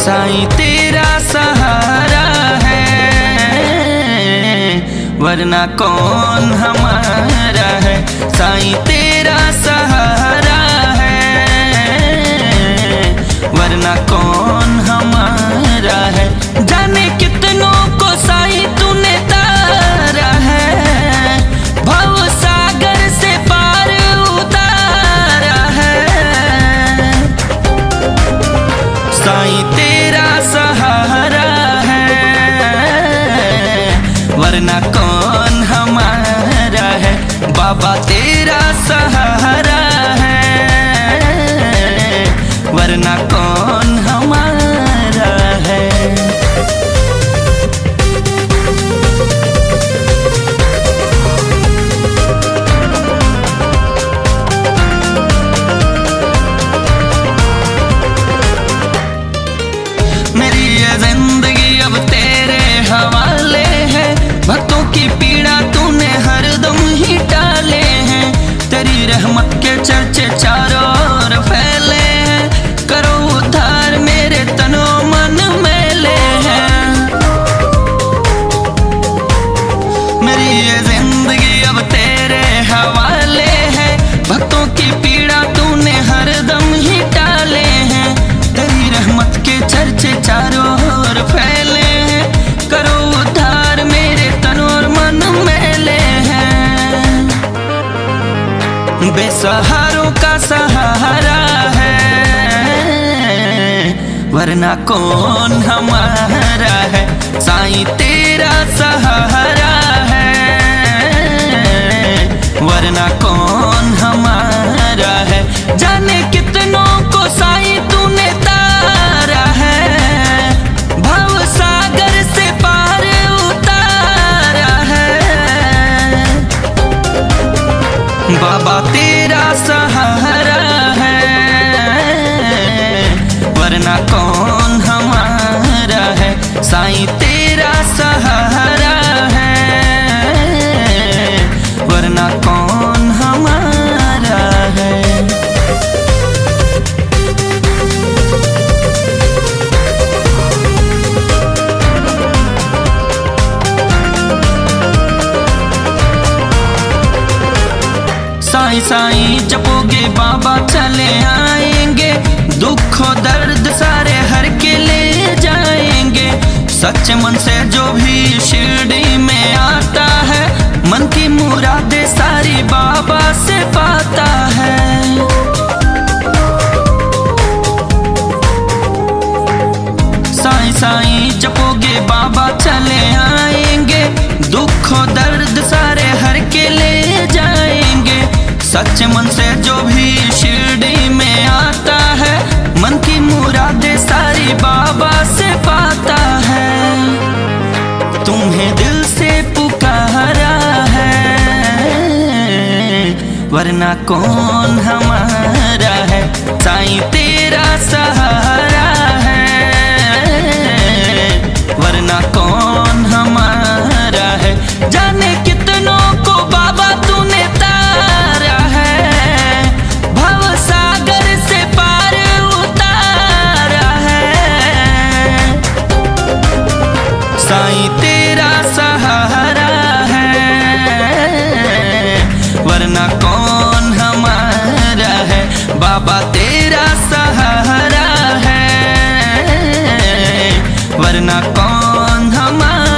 साईं तेरा सहारा है, वरना कौन हमारा है। साईं तेरा सहारा है, वरना कौन हमारा है। जाने कितनों को साईं तूने तारा है, भव सागर से पार उतारा है। साईं तेरा सहारा है, वरना कौन हमारा है। बाबा तेरा सहारा है, वरना कौन हमारा है। मेरी ये जिंदगी अब तेरे हवाले है, भक्तों की पीड़ा तूने हरदम ही टाले हैं। तेरी रहमत के चर्चे चारों ओर फैले हैं, करो उद्धार मेरे तनो मन मेले हैं। मेरी ये जिंदगी अब तेरे हवाले है, भक्तों की पीड़ा तूने हरदम ही टाले हैं। तेरी रहमत के चर्चे चारों ओर फैले हैं, करो उद्धार मेरे तन और मन मेले हैं। बेसहारों का सहारा है, वरना कौन हमारा है। साईं तेरा सहारा है, वरना कौन हमारा है। जाने कितनों को साईं तूने तारा है, भव सागर से पार उतारा है। बाबा तेरा सहारा है, वरना कौन हमारा है। साईं तेरा सहारा है, वरना कौन हमारा है। साईं साईं जपोगे बाबा चले आएंगे, दुख और दर्द सारे हर के ले जाएंगे। सच्चे मन से जो भी शिरडी में आता है, मन की मुरादें सारी बाबा से पाता है। साईं साईं जपोगे बाबा चले आएंगे, दुख और दर्द सारे हर के ले जाएंगे। सच्चे मन से जो भी शिरडी में आता है, मन की मुरादें सारी बाबा से पाता है। तुम्हें दिल से पुकारा है, वरना कौन हमारा है। साईं तेरा सहारा है, वरना कौन हमारा है। जाने कितनों को बाबा तूने तारा है, भव सागर से पार उतारा है। साईं तेरा सहारा है, वरना कौन हमारा है। बाबा तेरा सहारा है, वरना कौन हमारा